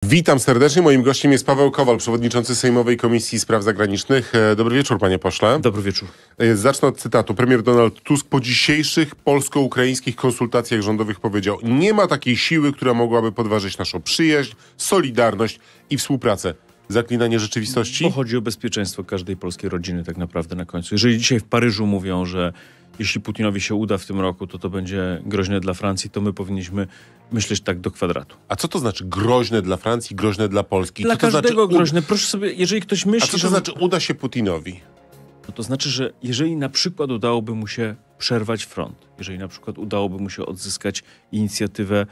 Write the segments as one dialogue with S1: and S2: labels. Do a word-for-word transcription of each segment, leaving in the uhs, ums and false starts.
S1: Witam serdecznie. Moim gościem jest Paweł Kowal, przewodniczący Sejmowej Komisji Spraw Zagranicznych. Dobry wieczór, panie pośle.
S2: Dobry wieczór.
S1: Zacznę od cytatu. Premier Donald Tusk po dzisiejszych polsko-ukraińskich konsultacjach rządowych powiedział: nie ma takiej siły, która mogłaby podważyć naszą przyjaźń, solidarność i współpracę. Zaklinanie rzeczywistości?
S2: Bo chodzi o bezpieczeństwo każdej polskiej rodziny tak naprawdę na końcu. Jeżeli dzisiaj w Paryżu mówią, że jeśli Putinowi się uda w tym roku, to to będzie groźne dla Francji, to my powinniśmy myśleć tak do kwadratu.
S1: A co to znaczy groźne dla Francji, groźne dla Polski?
S2: Dla
S1: co to
S2: każdego
S1: znaczy...
S2: groźne. Proszę sobie, jeżeli ktoś myśli,
S1: A co to
S2: że...
S1: znaczy uda się Putinowi?
S2: No to znaczy, że jeżeli na przykład udałoby mu się przerwać front, jeżeli na przykład udałoby mu się odzyskać inicjatywę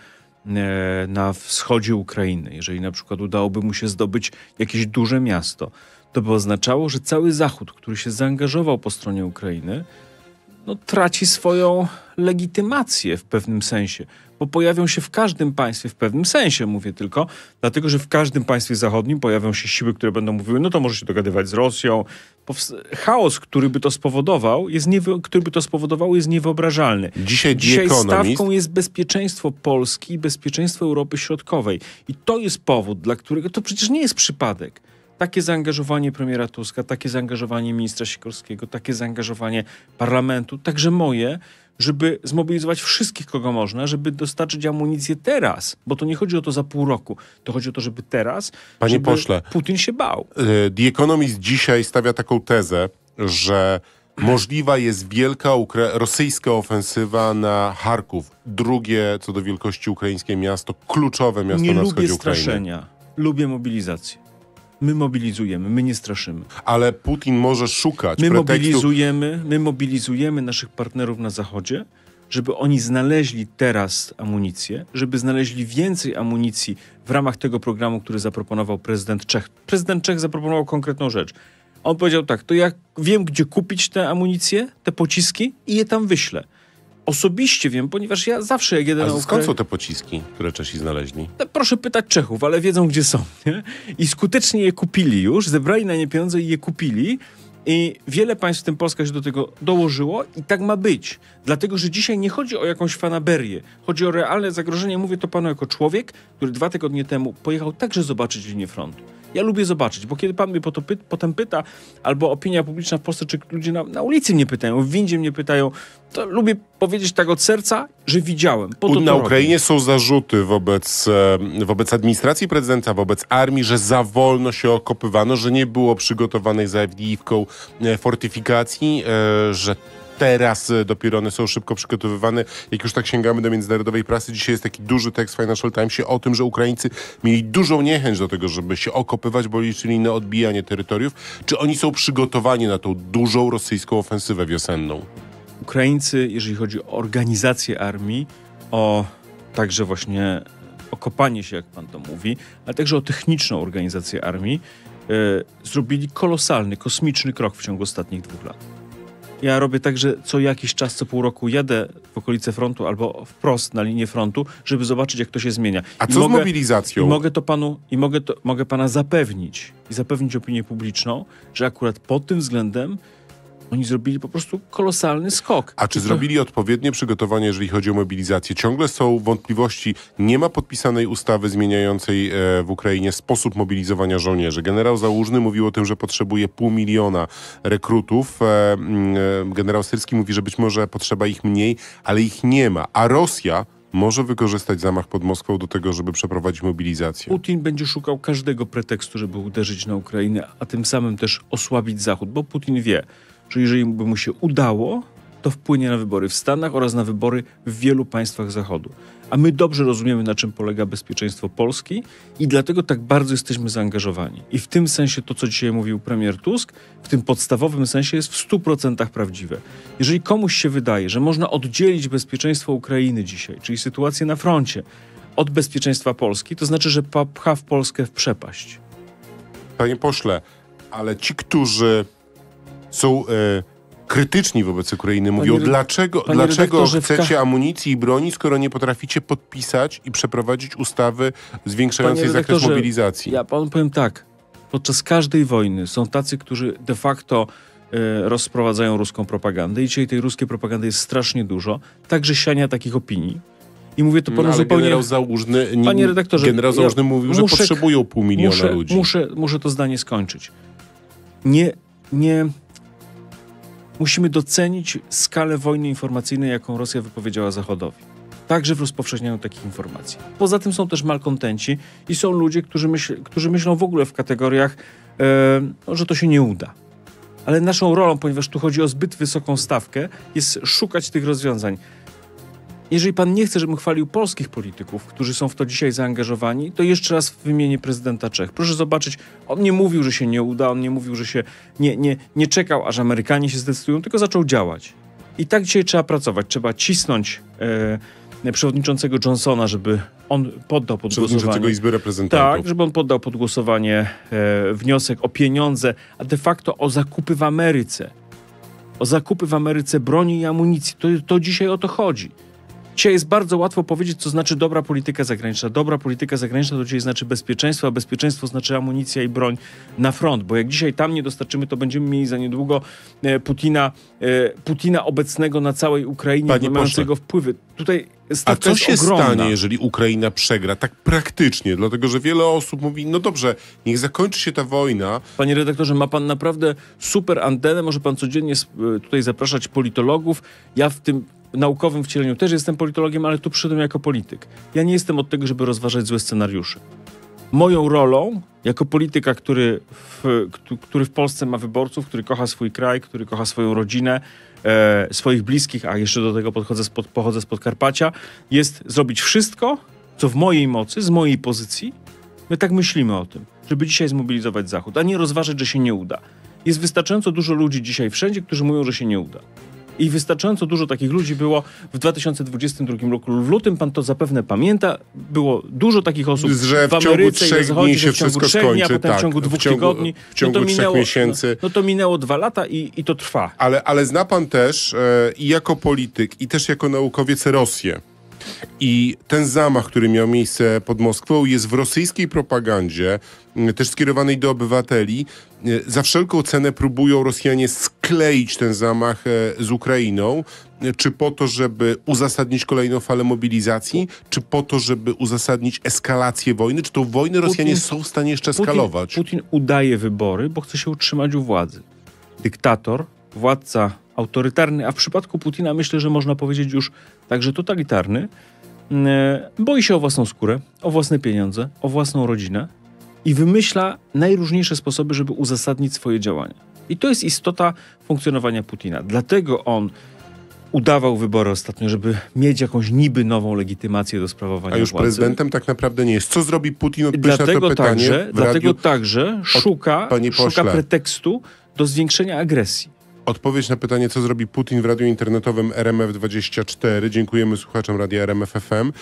S2: e, na wschodzie Ukrainy, jeżeli na przykład udałoby mu się zdobyć jakieś duże miasto, to by oznaczało, że cały Zachód, który się zaangażował po stronie Ukrainy, no, traci swoją legitymację w pewnym sensie, bo pojawią się w każdym państwie, w pewnym sensie mówię tylko, dlatego, że w każdym państwie zachodnim pojawią się siły, które będą mówiły, no to może się dogadywać z Rosją. Powst- chaos, który by to spowodował, jest niewy- który by to spowodował, jest niewyobrażalny.
S1: Dzisiaj,
S2: Dzisiaj
S1: Economist...
S2: stawką jest bezpieczeństwo Polski i bezpieczeństwo Europy Środkowej. I to jest powód, dla którego to przecież nie jest przypadek. Takie zaangażowanie premiera Tuska, takie zaangażowanie ministra Sikorskiego, takie zaangażowanie parlamentu, także moje, żeby zmobilizować wszystkich, kogo można, żeby dostarczyć amunicję teraz. Bo to nie chodzi o to za pół roku. To chodzi o to, żeby teraz,
S1: Panie
S2: żeby
S1: pośle,
S2: Putin się bał.
S1: The Economist dzisiaj stawia taką tezę, że możliwa jest wielka ukra- rosyjska ofensywa na Charków. Drugie co do wielkości ukraińskie miasto, kluczowe miasto
S2: Nie
S1: na
S2: lubię
S1: wschodzie Ukrainy.
S2: straszenia. Lubię mobilizację. My mobilizujemy, my nie straszymy.
S1: Ale Putin może szukać
S2: My
S1: pretekstu...
S2: mobilizujemy, my mobilizujemy naszych partnerów na Zachodzie, żeby oni znaleźli teraz amunicję, żeby znaleźli więcej amunicji w ramach tego programu, który zaproponował prezydent Czech. Prezydent Czech zaproponował konkretną rzecz. On powiedział tak, to ja wiem, gdzie kupić tę amunicję, te pociski i je tam wyślę. Osobiście wiem, ponieważ ja zawsze jak jedę
S1: A
S2: na
S1: skąd
S2: Ukrainę...
S1: są te pociski, które Czesi znaleźli?
S2: Proszę pytać Czechów, ale wiedzą, gdzie są. Nie? I skutecznie je kupili już, zebrali na nie pieniądze i je kupili. I wiele państw, w tym Polska, się do tego dołożyło i tak ma być. Dlatego, że dzisiaj nie chodzi o jakąś fanaberię. Chodzi o realne zagrożenie. Mówię to panu jako człowiek, który dwa tygodnie temu pojechał także zobaczyć linię frontu. Ja lubię zobaczyć, bo kiedy pan mnie po to py- potem pyta, albo opinia publiczna w Polsce, czy ludzie na, na ulicy mnie pytają, w windzie mnie pytają, to lubię powiedzieć tak od serca, że widziałem. Po to
S1: Na
S2: to
S1: Ukrainie
S2: robię.
S1: są zarzuty wobec, e, wobec administracji prezydenta, wobec armii, że za wolno się okopywano, że nie było przygotowanych za Awdijiwką e, fortyfikacji, e, że teraz e, dopiero one są szybko przygotowywane. Jak już tak sięgamy do międzynarodowej prasy, dzisiaj jest taki duży tekst w Financial Timesie o tym, że Ukraińcy mieli dużą niechęć do tego, żeby się okopywać, bo liczyli na odbijanie terytoriów. Czy oni są przygotowani na tą dużą rosyjską ofensywę wiosenną?
S2: Ukraińcy, jeżeli chodzi o organizację armii, o także właśnie okopanie się, jak pan to mówi, ale także o techniczną organizację armii, e, zrobili kolosalny, kosmiczny krok w ciągu ostatnich dwóch lat. Ja robię tak, że co jakiś czas, co pół roku jadę w okolice frontu albo wprost na linię frontu, żeby zobaczyć, jak to się zmienia.
S1: A
S2: I
S1: co
S2: mogę,
S1: z mobilizacją?
S2: I mogę to panu, i mogę, to, mogę pana zapewnić i zapewnić opinię publiczną, że akurat pod tym względem oni zrobili po prostu kolosalny skok.
S1: A czy
S2: I to...
S1: zrobili odpowiednie przygotowanie, jeżeli chodzi o mobilizację? Ciągle są wątpliwości. Nie ma podpisanej ustawy zmieniającej e, w Ukrainie sposób mobilizowania żołnierzy. Generał Załużny mówił o tym, że potrzebuje pół miliona rekrutów. E, e, generał Syrski mówi, że być może potrzeba ich mniej, ale ich nie ma. A Rosja może wykorzystać zamach pod Moskwą do tego, żeby przeprowadzić mobilizację.
S2: Putin będzie szukał każdego pretekstu, żeby uderzyć na Ukrainę, a tym samym też osłabić Zachód, bo Putin wie, że jeżeli by mu się udało, to wpłynie na wybory w Stanach oraz na wybory w wielu państwach Zachodu. A my dobrze rozumiemy, na czym polega bezpieczeństwo Polski i dlatego tak bardzo jesteśmy zaangażowani. I w tym sensie to, co dzisiaj mówił premier Tusk, w tym podstawowym sensie jest w stu procentach prawdziwe. Jeżeli komuś się wydaje, że można oddzielić bezpieczeństwo Ukrainy dzisiaj, czyli sytuację na froncie, od bezpieczeństwa Polski, to znaczy, że pcha w Polskę w przepaść.
S1: Panie pośle, ale ci, którzy są e, krytyczni wobec Ukrainy, mówią,
S2: Panie,
S1: dlaczego,
S2: panie
S1: dlaczego
S2: redaktorze,
S1: chcecie amunicji i broni, skoro nie potraficie podpisać i przeprowadzić ustawy zwiększającej
S2: Panie
S1: zakres
S2: redaktorze,
S1: mobilizacji?
S2: Ja panu powiem tak. Podczas każdej wojny są tacy, którzy de facto e, rozprowadzają ruską propagandę i dzisiaj tej ruskiej propagandy jest strasznie dużo. Także siania takich opinii. I mówię to panu
S1: no, ale
S2: zupełnie...
S1: generał Załużny, nie,
S2: Panie redaktorze,
S1: generał Załużny
S2: ja
S1: mówił, że
S2: muszę,
S1: potrzebują pół miliona
S2: muszę,
S1: ludzi.
S2: Muszę, muszę to zdanie skończyć. Nie, nie... Musimy docenić skalę wojny informacyjnej, jaką Rosja wypowiedziała Zachodowi. Także w rozpowszechnianiu takich informacji. Poza tym są też malkontenci i są ludzie, którzy, myśl, którzy myślą w ogóle w kategoriach, e, no, że to się nie uda. Ale naszą rolą, ponieważ tu chodzi o zbyt wysoką stawkę, jest szukać tych rozwiązań. Jeżeli pan nie chce, żebym chwalił polskich polityków, którzy są w to dzisiaj zaangażowani, to jeszcze raz wymienię prezydenta Czech. Proszę zobaczyć, on nie mówił, że się nie uda, on nie mówił, że się nie, nie, nie czekał, aż Amerykanie się zdecydują, tylko zaczął działać. I tak dzisiaj trzeba pracować. Trzeba cisnąć e, przewodniczącego Johnsona, żeby on poddał pod głosowanie.
S1: Izby Reprezentantów.
S2: Tak, żeby on poddał pod głosowanie e, wniosek o pieniądze, a de facto o zakupy w Ameryce. O zakupy w Ameryce broni i amunicji. To, to dzisiaj o to chodzi. Dzisiaj jest bardzo łatwo powiedzieć, co znaczy dobra polityka zagraniczna. Dobra polityka zagraniczna to dzisiaj znaczy bezpieczeństwo, a bezpieczeństwo znaczy amunicja i broń na front. Bo jak dzisiaj tam nie dostarczymy, to będziemy mieli za niedługo e, Putina, e, Putina obecnego na całej Ukrainie,
S1: Panie
S2: mającego
S1: pośle.
S2: wpływy. Tutaj
S1: A
S2: stawka
S1: co
S2: jest
S1: się
S2: ogromna.
S1: stanie, jeżeli Ukraina przegra? Tak praktycznie, dlatego że wiele osób mówi, no dobrze, niech zakończy się ta wojna.
S2: Panie redaktorze, ma pan naprawdę super antenę, może pan codziennie e, tutaj zapraszać politologów. Ja w tym naukowym wcieleniu też jestem politologiem, ale tu przyszedłem jako polityk. Ja nie jestem od tego, żeby rozważać złe scenariusze. Moją rolą, jako polityka, który w, który w Polsce ma wyborców, który kocha swój kraj, który kocha swoją rodzinę, e, swoich bliskich, a jeszcze do tego podchodzę spod, pochodzę z Podkarpacia, jest zrobić wszystko, co w mojej mocy, z mojej pozycji. My tak myślimy o tym, żeby dzisiaj zmobilizować Zachód, a nie rozważać, że się nie uda. Jest wystarczająco dużo ludzi dzisiaj wszędzie, którzy mówią, że się nie uda. I wystarczająco dużo takich ludzi było w dwa tysiące dwudziestym drugim roku. W lutym pan to zapewne pamięta. Było dużo takich osób
S1: że w,
S2: w Ameryce
S1: ciągu trzech
S2: i Zachodzie,
S1: dni się
S2: w ciągu
S1: wszystko
S2: trzech
S1: skończy.
S2: dni, a potem
S1: tak,
S2: w ciągu dwóch
S1: w ciągu,
S2: tygodni.
S1: W ciągu
S2: no to
S1: trzech
S2: minęło,
S1: miesięcy.
S2: No, no to minęło dwa lata i, i to trwa.
S1: Ale, ale zna pan też e, i jako polityk, i też jako naukowiec Rosję. I ten zamach, który miał miejsce pod Moskwą, jest w rosyjskiej propagandzie, m, też skierowanej do obywateli. E, za wszelką cenę próbują Rosjanie skleić ten zamach e, z Ukrainą. E, czy po to, żeby uzasadnić kolejną falę mobilizacji, czy po to, żeby uzasadnić eskalację wojny? Czy tą wojnę Rosjanie
S2: Putin-
S1: są w stanie jeszcze
S2: Putin,
S1: eskalować?
S2: Putin udaje wybory, bo chce się utrzymać u władzy. Dyktator, władca autorytarny, a w przypadku Putina myślę, że można powiedzieć już także totalitarny, e, boi się o własną skórę, o własne pieniądze, o własną rodzinę i wymyśla najróżniejsze sposoby, żeby uzasadnić swoje działania. I to jest istota funkcjonowania Putina. Dlatego on udawał wybory ostatnio, żeby mieć jakąś niby nową legitymację do sprawowania
S1: A już
S2: władzy.
S1: prezydentem tak naprawdę nie jest. Co zrobi Putin? Odpowiedź na to
S2: Dlatego
S1: pytanie
S2: także,
S1: w
S2: dlatego
S1: radiu.
S2: także szuka,
S1: panie
S2: szuka
S1: pośle.
S2: pretekstu do zwiększenia agresji.
S1: Odpowiedź na pytanie, co zrobi Putin w radiu internetowym R M F dwadzieścia cztery. Dziękujemy słuchaczom radia R M F F M.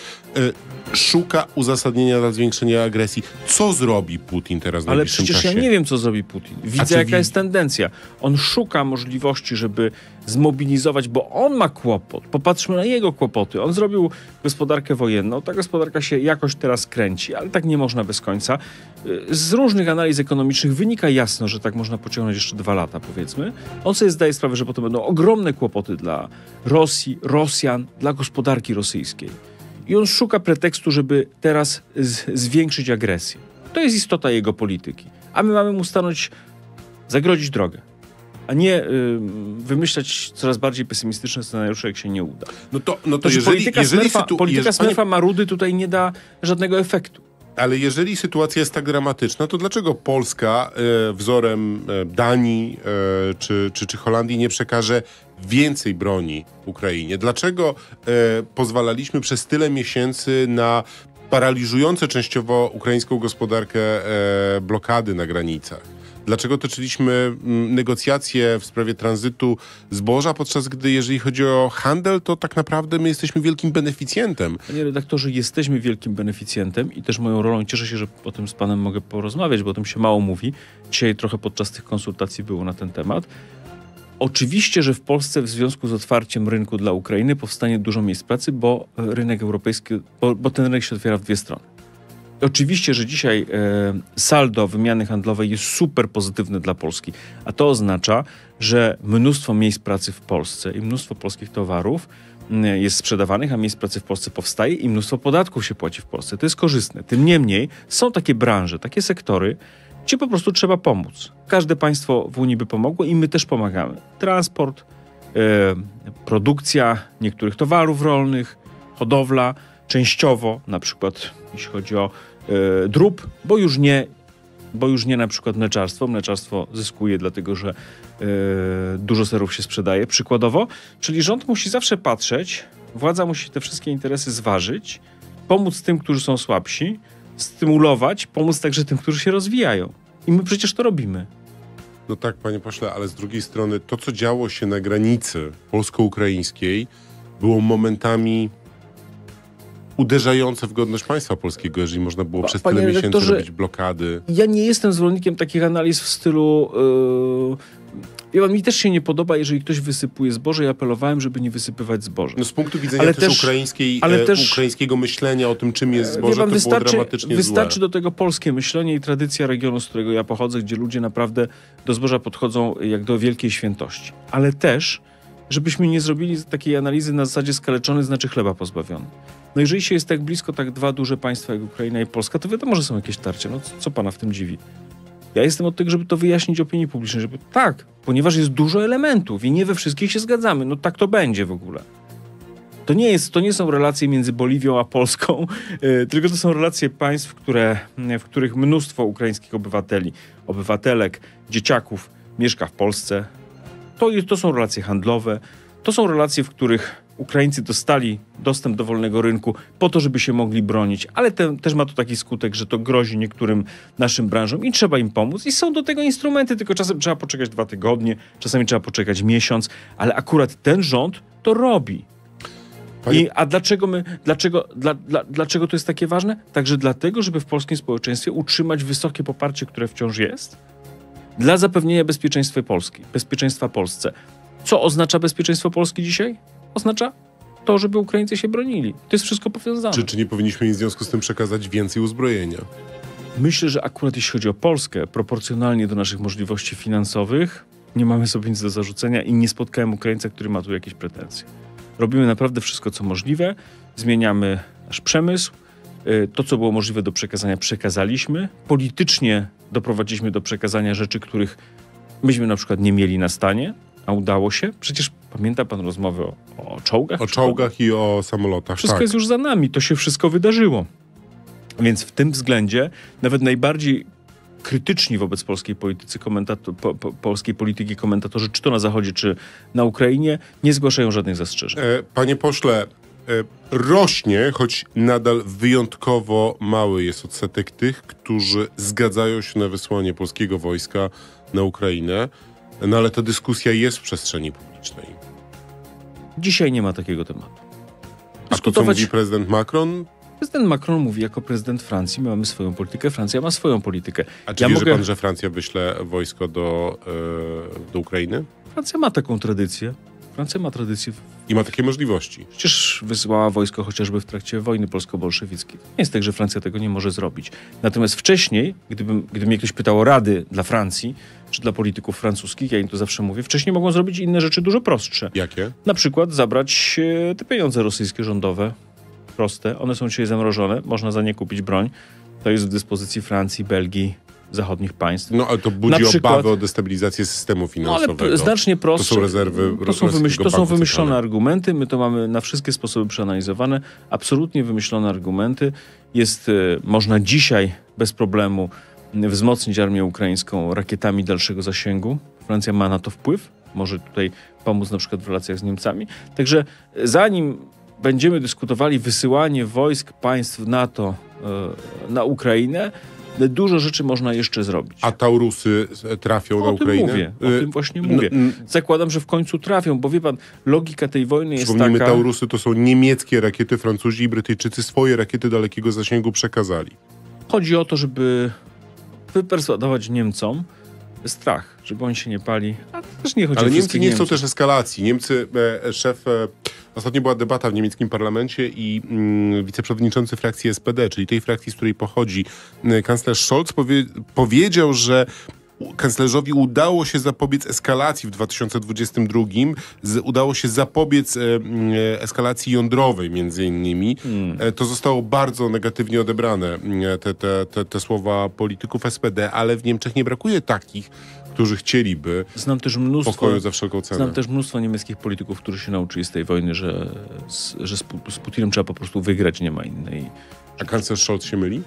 S1: Y, szuka uzasadnienia dla zwiększenia agresji. Co zrobi Putin teraz w
S2: Ale
S1: najbliższym
S2: przecież
S1: czasie?
S2: ja nie wiem, co zrobi Putin. Widzę,
S1: czy
S2: jaka
S1: wi-
S2: jest tendencja. On szuka możliwości, żeby zmobilizować, bo on ma kłopot. Popatrzmy na jego kłopoty. On zrobił gospodarkę wojenną. Ta gospodarka się jakoś teraz kręci, ale tak nie można bez końca. Z różnych analiz ekonomicznych wynika jasno, że tak można pociągnąć jeszcze dwa lata, powiedzmy. On sobie zdaje sprawę, że potem będą ogromne kłopoty dla Rosji, Rosjan, dla gospodarki rosyjskiej. I on szuka pretekstu, żeby teraz z- zwiększyć agresję. To jest istota jego polityki. A my mamy mu stanąć, zagrodzić drogę. A nie y, wymyślać coraz bardziej pesymistyczne scenariusze, jak się nie uda.
S1: No to, no to
S2: To, że
S1: jeżeli,
S2: polityka
S1: jeżeli
S2: Smurfa,
S1: sytu-
S2: polityka
S1: jeżeli-
S2: Smurfa Marudy tutaj nie da żadnego efektu.
S1: Ale jeżeli sytuacja jest tak dramatyczna, to dlaczego Polska e, wzorem e, Danii e, czy, czy, czy Holandii nie przekaże więcej broni Ukrainie? Dlaczego e, pozwalaliśmy przez tyle miesięcy na paraliżujące częściowo ukraińską gospodarkę e, blokady na granicach? Dlaczego toczyliśmy mm, negocjacje w sprawie tranzytu zboża, podczas gdy jeżeli chodzi o handel, to tak naprawdę my jesteśmy wielkim beneficjentem.
S2: Panie redaktorze, jesteśmy wielkim beneficjentem i też moją rolą, cieszę się, że o tym z panem mogę porozmawiać, bo o tym się mało mówi. Dzisiaj trochę podczas tych konsultacji było na ten temat. Oczywiście, że w Polsce w związku z otwarciem rynku dla Ukrainy powstanie dużo miejsc pracy, bo rynek europejski, bo, bo ten rynek się otwiera w dwie strony. Oczywiście, że dzisiaj e, saldo wymiany handlowej jest super pozytywne dla Polski, a to oznacza, że mnóstwo miejsc pracy w Polsce i mnóstwo polskich towarów jest sprzedawanych, a miejsc pracy w Polsce powstaje i mnóstwo podatków się płaci w Polsce. To jest korzystne. Tym niemniej są takie branże, takie sektory, gdzie po prostu trzeba pomóc. Każde państwo w Unii by pomogło i my też pomagamy. Transport, yy, produkcja niektórych towarów rolnych, hodowla, częściowo, na przykład jeśli chodzi o yy, drób, bo już nie, bo już nie na przykład mleczarstwo. Mleczarstwo zyskuje, dlatego że yy, dużo serów się sprzedaje, przykładowo. Czyli rząd musi zawsze patrzeć, władza musi te wszystkie interesy zważyć, pomóc tym, którzy są słabsi, stymulować, pomóc także tym, którzy się rozwijają. I my przecież to robimy.
S1: No tak, panie pośle, ale z drugiej strony to, co działo się na granicy polsko-ukraińskiej, było momentami uderzające w godność państwa polskiego, jeżeli można było
S2: Pa,
S1: przez tyle miesięcy
S2: redaktorze,
S1: robić blokady.
S2: Ja nie jestem zwolennikiem takich analiz w stylu... Yy, ja, mi też się nie podoba, jeżeli ktoś wysypuje zboże. Ja apelowałem, żeby nie wysypywać zboża.
S1: No z punktu widzenia
S2: ale
S1: też,
S2: też
S1: ukraińskiej,
S2: ale
S1: e,
S2: też,
S1: ukraińskiego myślenia o tym, czym jest zboże,
S2: pan,
S1: to
S2: wystarczy,
S1: było dramatycznie
S2: Wystarczy
S1: złe.
S2: do tego polskie myślenie i tradycja regionu, z którego ja pochodzę, gdzie ludzie naprawdę do zboża podchodzą jak do wielkiej świętości. Ale też, żebyśmy nie zrobili takiej analizy na zasadzie skaleczony znaczy chleba pozbawiony. No jeżeli się jest tak blisko, tak dwa duże państwa jak Ukraina i Polska, to wiadomo, że są jakieś tarcie. No co, co pana w tym dziwi? Ja jestem od tego, żeby to wyjaśnić opinii publicznej, żeby tak, ponieważ jest dużo elementów i nie we wszystkich się zgadzamy. No tak to będzie w ogóle. To nie jest, to nie są relacje między Boliwią a Polską, yy, tylko to są relacje państw, które, w których mnóstwo ukraińskich obywateli, obywatelek, dzieciaków mieszka w Polsce. To, to są relacje handlowe, to są relacje, w których Ukraińcy dostali dostęp do wolnego rynku po to, żeby się mogli bronić, ale te, też ma to taki skutek, że to grozi niektórym naszym branżom i trzeba im pomóc i są do tego instrumenty, tylko czasem trzeba poczekać dwa tygodnie, czasami trzeba poczekać miesiąc, ale akurat ten rząd to robi.
S1: Panie...
S2: I, a dlaczego my, dlaczego, dla, dla, dlaczego to jest takie ważne? Także dlatego, żeby w polskim społeczeństwie utrzymać wysokie poparcie, które wciąż jest, dla zapewnienia bezpieczeństwa Polski, bezpieczeństwa Polsce. Co oznacza bezpieczeństwo Polski dzisiaj? Oznacza to, żeby Ukraińcy się bronili. To jest wszystko powiązane.
S1: Czy, czy nie powinniśmy im w związku z tym przekazać więcej uzbrojenia?
S2: Myślę, że akurat jeśli chodzi o Polskę, proporcjonalnie do naszych możliwości finansowych, nie mamy sobie nic do zarzucenia i nie spotkałem Ukraińca, który ma tu jakieś pretensje. Robimy naprawdę wszystko, co możliwe. Zmieniamy nasz przemysł. To, co było możliwe do przekazania, przekazaliśmy. Politycznie doprowadziliśmy do przekazania rzeczy, których myśmy na przykład nie mieli na stanie, a udało się. Przecież pamięta pan rozmowy o, o czołgach?
S1: O czołgach i o samolotach.
S2: Wszystko
S1: tak.
S2: jest już za nami. To się wszystko wydarzyło. Więc w tym względzie nawet najbardziej krytyczni wobec polskiej politycy, komentator, po, po, polskiej polityki komentatorzy, czy to na Zachodzie, czy na Ukrainie, nie zgłaszają żadnych zastrzeżeń.
S1: E, panie pośle, e, rośnie, choć nadal wyjątkowo mały jest odsetek tych, którzy zgadzają się na wysłanie polskiego wojska na Ukrainę, no ale ta dyskusja jest w przestrzeni publicznej.
S2: Dzisiaj nie ma takiego tematu.
S1: A to, co mówi prezydent Macron?
S2: Prezydent Macron mówi jako prezydent Francji, my mamy swoją politykę, Francja ma swoją politykę.
S1: A czy
S2: ja
S1: wierzy
S2: mogę...
S1: pan, że Francja wyśle wojsko do, yy, do Ukrainy?
S2: Francja ma taką tradycję. Francja ma tradycję.
S1: I ma takie możliwości.
S2: Przecież wysyłała wojsko chociażby w trakcie wojny polsko-bolszewickiej. Nie jest tak, że Francja tego nie może zrobić. Natomiast wcześniej, gdybym, gdyby mnie ktoś pytał o rady dla Francji, czy dla polityków francuskich, ja im to zawsze mówię, wcześniej mogą zrobić inne rzeczy dużo prostsze.
S1: Jakie?
S2: Na przykład zabrać te pieniądze rosyjskie rządowe. Proste. One są dzisiaj zamrożone. Można za nie kupić broń. To jest w dyspozycji Francji, Belgii, zachodnich państw.
S1: No ale to budzi
S2: przykład,
S1: obawy o destabilizację systemu finansowego.
S2: No, ale znacznie prostsze.
S1: To są rezerwy
S2: To są, wymyśl, to są wymyślone
S1: centralnego.
S2: argumenty. My to mamy na wszystkie sposoby przeanalizowane. Absolutnie wymyślone argumenty. Jest, y, można dzisiaj bez problemu wzmocnić armię ukraińską rakietami dalszego zasięgu. Francja ma na to wpływ. Może tutaj pomóc na przykład w relacjach z Niemcami. Także zanim będziemy dyskutowali wysyłanie wojsk państw NATO y, na Ukrainę, dużo rzeczy można jeszcze zrobić.
S1: A Taurusy trafią
S2: o
S1: na Ukrainę?
S2: O tym mówię, o tym właśnie mówię. No, Zakładam, że w końcu trafią, bo wie pan, logika tej wojny jest taka...
S1: Przypomnijmy, Taurusy to są niemieckie rakiety, Francuzi i Brytyjczycy swoje rakiety dalekiego zasięgu przekazali.
S2: Chodzi o to, żeby wyperswadować Niemcom strach, żeby oni się nie pali. A też nie chodzi
S1: Ale
S2: o
S1: Niemcy nie chcą
S2: Niemców.
S1: też eskalacji. Niemcy, e, szef... E, ostatnio była debata w niemieckim parlamencie i mm, wiceprzewodniczący frakcji S P D, czyli tej frakcji, z której pochodzi e, kanclerz Scholz, powie, powiedział, że kanclerzowi udało się zapobiec eskalacji w dwa tysiące dwudziestym drugim, z, udało się zapobiec e, e, eskalacji jądrowej między innymi. Hmm. E, to zostało bardzo negatywnie odebrane, e, te, te, te, te słowa polityków S P D, ale w Niemczech nie brakuje takich, którzy chcieliby
S2: znam też mnóstwo,
S1: pokoju za wszelką cenę.
S2: Znam też mnóstwo niemieckich polityków, którzy się nauczyli z tej wojny, że z, że z, z Putinem trzeba po prostu wygrać, nie ma innej.
S1: A kanclerz Scholz się myli?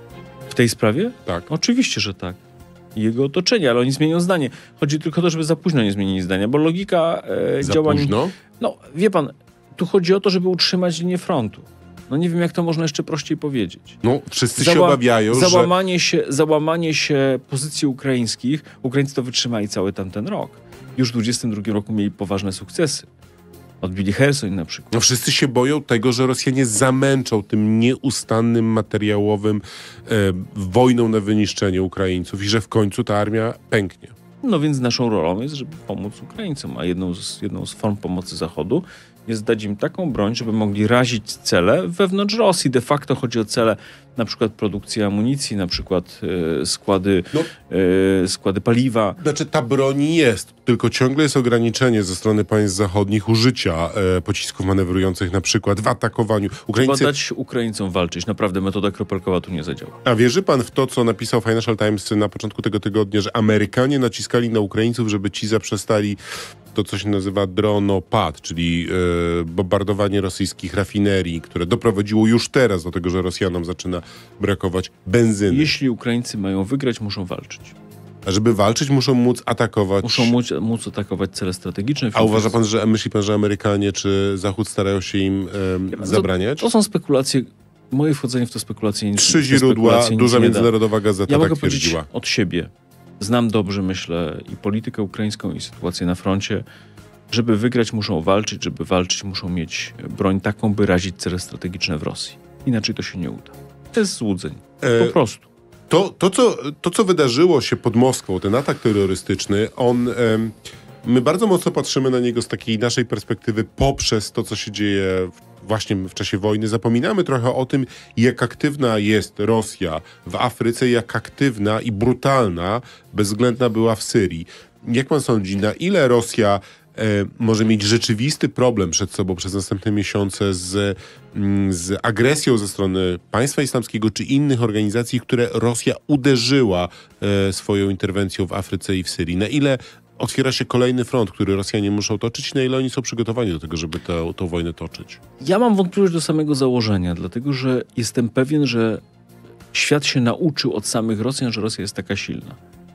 S2: W tej sprawie?
S1: Tak.
S2: Oczywiście, że tak. I jego otoczenie, ale oni zmienią zdanie. Chodzi tylko o to, żeby za późno nie zmienili zdania, bo logika e,
S1: za
S2: działań...
S1: Późno?
S2: No, wie pan, tu chodzi o to, żeby utrzymać linię frontu. No nie wiem, jak to można jeszcze prościej powiedzieć.
S1: No, wszyscy
S2: Zała-
S1: się obawiają,
S2: załamanie
S1: że...
S2: się, załamanie się pozycji ukraińskich, Ukraińcy to wytrzymali cały tamten rok. Już w dwudziestym drugim roku mieli poważne sukcesy. Odbili Hersoń na przykład.
S1: No wszyscy się boją tego, że Rosjanie zamęczą tym nieustannym materiałowym e, wojną na wyniszczenie Ukraińców i że w końcu ta armia pęknie.
S2: No więc naszą rolą jest, żeby pomóc Ukraińcom, a jedną z, jedną z form pomocy Zachodu jest dać im taką broń, żeby mogli razić cele wewnątrz Rosji. De facto chodzi o cele na przykład produkcji amunicji, na przykład e, składy,
S1: No.
S2: e, składy paliwa.
S1: Znaczy ta broń jest, tylko ciągle jest ograniczenie ze strony państw zachodnich użycia e, pocisków manewrujących na przykład w atakowaniu. Ukraińcy...
S2: Trzeba dać Ukraińcom walczyć. Naprawdę metoda kropelkowa tu nie zadziała.
S1: A wierzy pan w to, co napisał Financial Times na początku tego tygodnia, że Amerykanie naciskali na Ukraińców, żeby ci zaprzestali to, co się nazywa dronopad, czyli e, bombardowanie rosyjskich rafinerii, które doprowadziło już teraz do tego, że Rosjanom zaczyna brakować benzyny.
S2: Jeśli Ukraińcy mają wygrać, muszą walczyć.
S1: A żeby walczyć, muszą móc atakować...
S2: Muszą móc, móc atakować cele strategiczne.
S1: A uważa pan, że myśli pan, że Amerykanie czy Zachód starają się im e, zabraniać?
S2: To, to są spekulacje. Moje wchodzenie w to spekulacje nic
S1: Trzy źródła, duża międzynarodowa gazeta
S2: ja
S1: tak
S2: mogę
S1: twierdziła.
S2: powiedzieć od siebie. Znam dobrze, myślę, i politykę ukraińską, i sytuację na froncie. Żeby wygrać, muszą walczyć. Żeby walczyć, muszą mieć broń taką, by razić cele strategiczne w Rosji. Inaczej to się nie uda. To jest złudzeń.
S1: E,
S2: po prostu.
S1: To, to, co, to, co wydarzyło się pod Moskwą, ten atak terrorystyczny, on... Em, my bardzo mocno patrzymy na niego z takiej naszej perspektywy poprzez to, co się dzieje w, właśnie w czasie wojny. Zapominamy trochę o tym, jak aktywna jest Rosja w Afryce, jak aktywna i brutalna, bezwzględna była w Syrii. Jak pan sądzi, na ile Rosja e, może mieć rzeczywisty problem przed sobą przez następne miesiące z, mm, z agresją ze strony państwa islamskiego czy innych organizacji, które Rosja uderzyła e, swoją interwencją w Afryce i w Syrii? Na ile otwiera się kolejny front, który Rosjanie muszą toczyć, na ile oni są przygotowani do tego, żeby tę, tę wojnę toczyć?
S2: Ja mam wątpliwość do samego założenia, dlatego że jestem pewien, że świat się nauczył od samych Rosjan, że Rosja jest taka silna.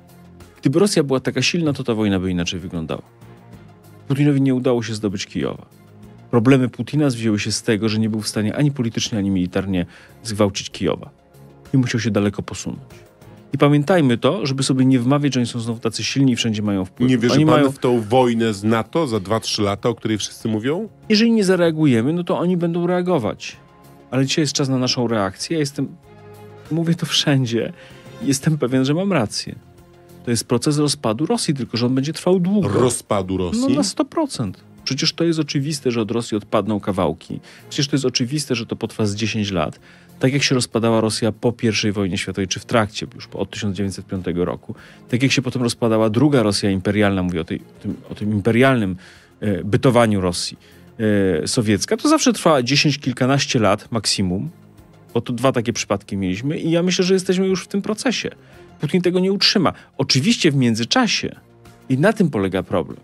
S2: Gdyby Rosja była taka silna, to ta wojna by inaczej wyglądała. Putinowi nie udało się zdobyć Kijowa. Problemy Putina wzięły się z tego, że nie był w stanie ani politycznie, ani militarnie zgwałcić Kijowa. I musiał się daleko posunąć. I pamiętajmy to, żeby sobie nie wmawiać, że oni są znowu tacy silni i wszędzie mają wpływ.
S1: Nie wierzy
S2: oni
S1: pan
S2: mają...
S1: w tą wojnę z NATO za dwa trzy lata, o której wszyscy mówią?
S2: Jeżeli nie zareagujemy, no to oni będą reagować. Ale dzisiaj jest czas na naszą reakcję. Ja jestem, mówię to wszędzie, jestem pewien, że mam rację. To jest proces rozpadu Rosji, tylko że on będzie trwał długo.
S1: Rozpadu Rosji?
S2: No na sto procent. Przecież to jest oczywiste, że od Rosji odpadną kawałki. Przecież to jest oczywiste, że to potrwa z dziesięć lat. Tak jak się rozpadała Rosja po pierwszej wojnie światowej, czy w trakcie, już od tysiąc dziewięćset piątego roku. Tak jak się potem rozpadała druga Rosja imperialna, mówię o, tej, o, tym, o tym imperialnym e, bytowaniu Rosji e, sowiecka, to zawsze trwała dziesięć, kilkanaście lat maksimum, bo to dwa takie przypadki mieliśmy i ja myślę, że jesteśmy już w tym procesie. Putin tego nie utrzyma. Oczywiście w międzyczasie, i na tym polega problem,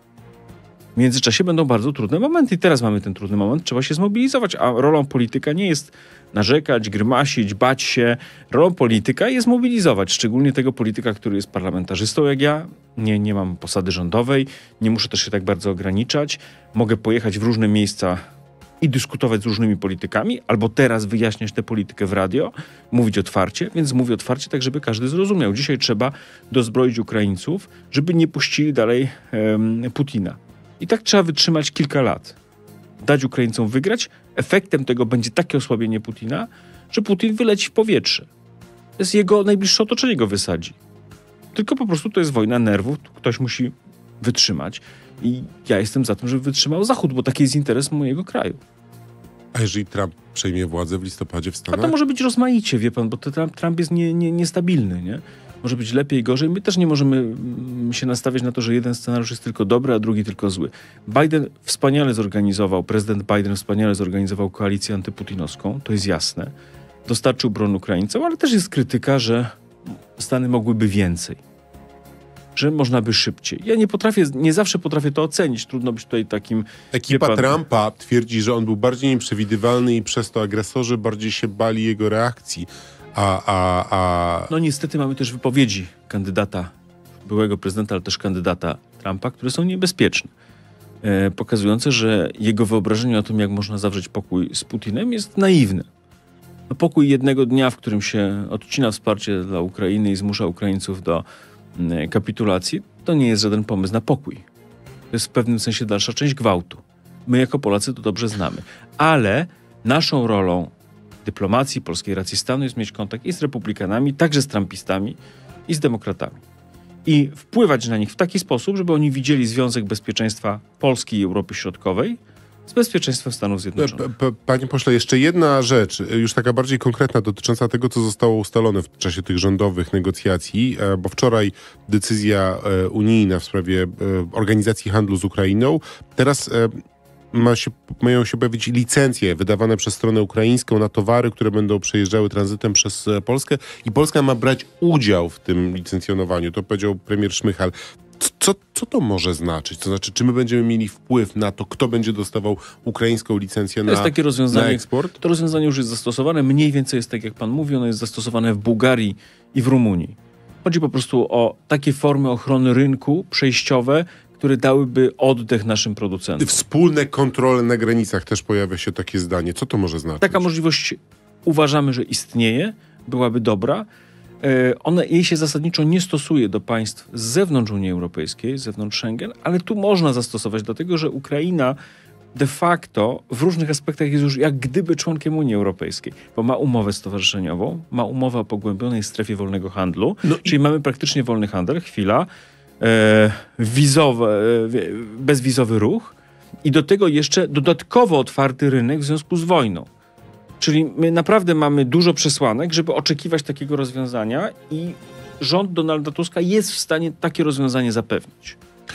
S2: w międzyczasie będą bardzo trudne momenty. I teraz mamy ten trudny moment, trzeba się zmobilizować, a rolą polityka nie jest narzekać, grymasić, bać się. Rolą polityka jest mobilizować, szczególnie tego polityka, który jest parlamentarzystą jak ja. Nie, nie mam posady rządowej, nie muszę też się tak bardzo ograniczać. Mogę pojechać w różne miejsca i dyskutować z różnymi politykami, albo teraz wyjaśniać tę politykę w radio, mówić otwarcie, więc mówię otwarcie tak, żeby każdy zrozumiał. Dzisiaj trzeba dozbroić Ukraińców, żeby nie puścili dalej um, Putina. I tak trzeba wytrzymać kilka lat. Dać Ukraińcom wygrać. Efektem tego będzie takie osłabienie Putina, że Putin wyleci w powietrze. To jest jego najbliższe otoczenie go wysadzi. Tylko po prostu to jest wojna nerwów. Ktoś musi wytrzymać. I ja jestem za tym, żeby wytrzymał Zachód, bo taki jest interes mojego kraju.
S1: A jeżeli Trump przejmie władzę w listopadzie w Stanach?
S2: A to może być rozmaicie, wie pan, bo to Trump, Trump jest nie, nie, niestabilny, nie? Może być lepiej, gorzej. My też nie możemy się nastawiać na to, że jeden scenariusz jest tylko dobry, a drugi tylko zły. Biden wspaniale zorganizował, prezydent Biden wspaniale zorganizował koalicję antyputinowską, to jest jasne. Dostarczył broń Ukraińcom, ale też jest krytyka, że Stany mogłyby więcej. Że można by szybciej. Ja nie potrafię, nie zawsze potrafię to ocenić. Trudno być tutaj takim...
S1: Ekipa
S2: pan...
S1: Trumpa twierdzi, że on był bardziej nieprzewidywalny i przez to agresorzy bardziej się bali jego reakcji. A, a, a...
S2: No niestety mamy też wypowiedzi kandydata, byłego prezydenta, ale też kandydata Trumpa, które są niebezpieczne. E, pokazujące, że jego wyobrażenie o tym, jak można zawrzeć pokój z Putinem, jest naiwne. No, pokój jednego dnia, w którym się odcina wsparcie dla Ukrainy i zmusza Ukraińców do e, kapitulacji, to nie jest żaden pomysł na pokój. To jest w pewnym sensie dalsza część gwałtu. My jako Polacy to dobrze znamy. Ale naszą rolą dyplomacji, polskiej racji stanu jest mieć kontakt i z republikanami, także z trumpistami i z demokratami. I wpływać na nich w taki sposób, żeby oni widzieli związek bezpieczeństwa Polski i Europy Środkowej z bezpieczeństwem Stanów Zjednoczonych.
S1: P- p- Panie pośle, jeszcze jedna rzecz, już taka bardziej konkretna, dotycząca tego, co zostało ustalone w czasie tych rządowych negocjacji, bo wczoraj decyzja unijna w sprawie organizacji handlu z Ukrainą. Teraz Ma się, mają się pojawić licencje wydawane przez stronę ukraińską na towary, które będą przejeżdżały tranzytem przez Polskę i Polska ma brać udział w tym licencjonowaniu. To powiedział premier Szmychal. Co, co to może znaczyć? To znaczy, czy my będziemy mieli wpływ na to, kto będzie dostawał ukraińską licencję na,
S2: to jest takie rozwiązanie,
S1: na eksport?
S2: To rozwiązanie już jest zastosowane. Mniej więcej jest tak, jak pan mówi, ono jest zastosowane w Bułgarii i w Rumunii. Chodzi po prostu o takie formy ochrony rynku przejściowe, które dałyby oddech naszym producentom.
S1: Wspólne kontrole na granicach, też pojawia się takie zdanie. Co to może znaczyć?
S2: Taka możliwość uważamy, że istnieje, byłaby dobra. E, ona, jej się zasadniczo nie stosuje do państw z zewnątrz Unii Europejskiej, z zewnątrz Schengen, ale tu można zastosować, dlatego że Ukraina de facto w różnych aspektach jest już jak gdyby członkiem Unii Europejskiej, bo ma umowę stowarzyszeniową, ma umowę o pogłębionej strefie wolnego handlu, no czyli i... mamy praktycznie wolny handel, chwila, E, wizowe, e, bezwizowy ruch i do tego jeszcze dodatkowo otwarty rynek w związku z wojną. Czyli my naprawdę mamy dużo przesłanek, żeby oczekiwać takiego rozwiązania i rząd Donalda Tuska jest w stanie takie rozwiązanie zapewnić.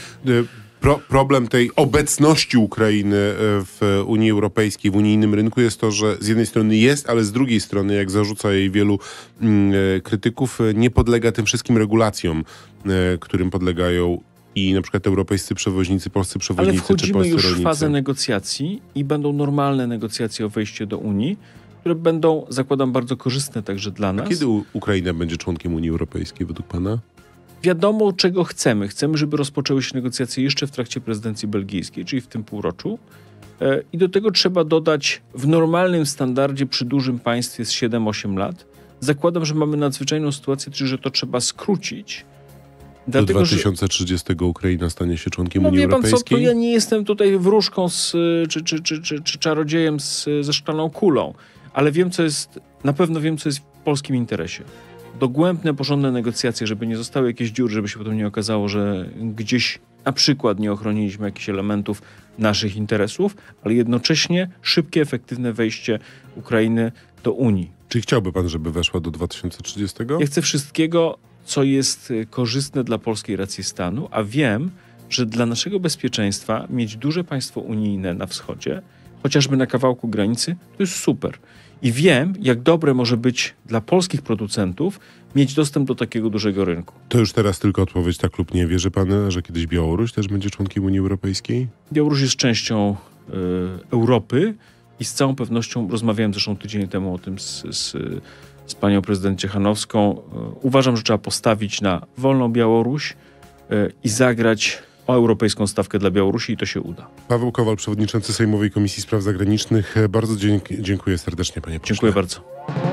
S1: Pro, problem tej obecności Ukrainy w Unii Europejskiej, w unijnym rynku jest to, że z jednej strony jest, ale z drugiej strony, jak zarzuca jej wielu mm, krytyków, nie podlega tym wszystkim regulacjom, y, którym podlegają i na przykład europejscy przewoźnicy, polscy przewoźnicy czy polscy rolnicy.
S2: Ale wchodzimy już w fazę negocjacji i będą normalne negocjacje o wejście do Unii, które będą, zakładam, bardzo korzystne także dla nas.
S1: A kiedy U- Ukraina będzie członkiem Unii Europejskiej według pana?
S2: Wiadomo, czego chcemy. Chcemy, żeby rozpoczęły się negocjacje jeszcze w trakcie prezydencji belgijskiej, czyli w tym półroczu. I do tego trzeba dodać w normalnym standardzie przy dużym państwie z siedem osiem lat. Zakładam, że mamy nadzwyczajną sytuację, czyli że to trzeba skrócić.
S1: Do dwa tysiące trzydziestego Ukraina stanie się członkiem
S2: no,
S1: Unii
S2: wie pan
S1: Europejskiej?
S2: Co, to ja nie jestem tutaj wróżką z, czy, czy, czy, czy, czy czarodziejem z, ze szklaną kulą, ale wiem, co jest, na pewno wiem, co jest w polskim interesie. Dogłębne, porządne negocjacje, żeby nie zostały jakieś dziury, żeby się potem nie okazało, że gdzieś na przykład nie ochroniliśmy jakichś elementów naszych interesów, ale jednocześnie szybkie, efektywne wejście Ukrainy do Unii.
S1: Czy chciałby pan, żeby weszła do dwa tysiące trzydziestego?
S2: Ja chcę wszystkiego, co jest korzystne dla polskiej racji stanu, a wiem, że dla naszego bezpieczeństwa mieć duże państwo unijne na wschodzie, chociażby na kawałku granicy, to jest super. I wiem, jak dobre może być dla polskich producentów mieć dostęp do takiego dużego rynku.
S1: To już teraz tylko odpowiedź tak lub nie. Wierzy pan, że kiedyś Białoruś też będzie członkiem Unii Europejskiej?
S2: Białoruś jest częścią y, Europy i z całą pewnością, rozmawiałem zresztą tydzień temu o tym z, z, z panią prezydent Ciechanowską, y, uważam, że trzeba postawić na wolną Białoruś y, i zagrać o europejską stawkę dla Białorusi i to się uda.
S1: Paweł Kowal, przewodniczący Sejmowej Komisji Spraw Zagranicznych. Bardzo dziękuję serdecznie, panie pośle.
S2: Dziękuję bardzo.